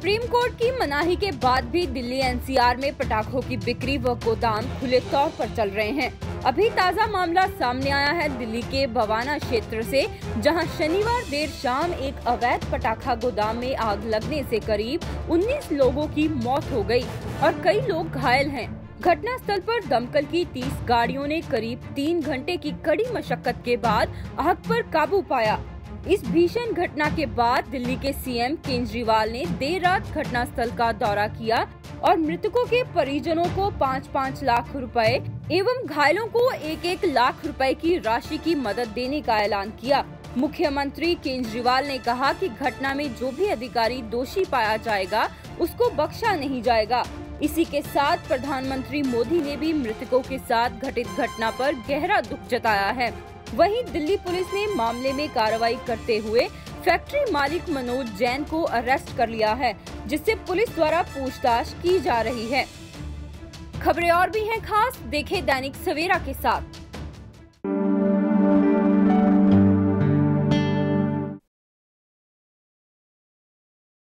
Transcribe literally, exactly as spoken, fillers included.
Supreme court की मनाही के बाद भी दिल्ली एन सी आर में पटाखों की बिक्री व गोदाम खुले तौर पर चल रहे हैं। अभी ताज़ा मामला सामने आया है दिल्ली के बवाना क्षेत्र से, जहां शनिवार देर शाम एक अवैध पटाखा गोदाम में आग लगने से करीब उन्नीस लोगों की मौत हो गई और कई लोग घायल हैं। घटना स्थल पर दमकल की तीस गाड़ियों ने करीब तीन घंटे की कड़ी मशक्कत के बाद आग पर काबू पाया। इस भीषण घटना के बाद दिल्ली के सी एम केजरीवाल ने देर रात घटना स्थल का दौरा किया और मृतकों के परिजनों को पाँच पाँच लाख रुपए एवं घायलों को एक एक लाख रुपए की राशि की मदद देने का ऐलान किया। मुख्यमंत्री केजरीवाल ने कहा कि घटना में जो भी अधिकारी दोषी पाया जाएगा उसको बख्शा नहीं जाएगा। इसी के साथ प्रधानमंत्री मोदी ने भी मृतकों के साथ घटित घटना पर गहरा दुख जताया है। वहीं दिल्ली पुलिस ने मामले में कार्रवाई करते हुए फैक्ट्री मालिक मनोज जैन को अरेस्ट कर लिया है, जिससे पुलिस द्वारा पूछताछ की जा रही है। खबरें और भी हैं खास, देखें दैनिक सवेरा के साथ।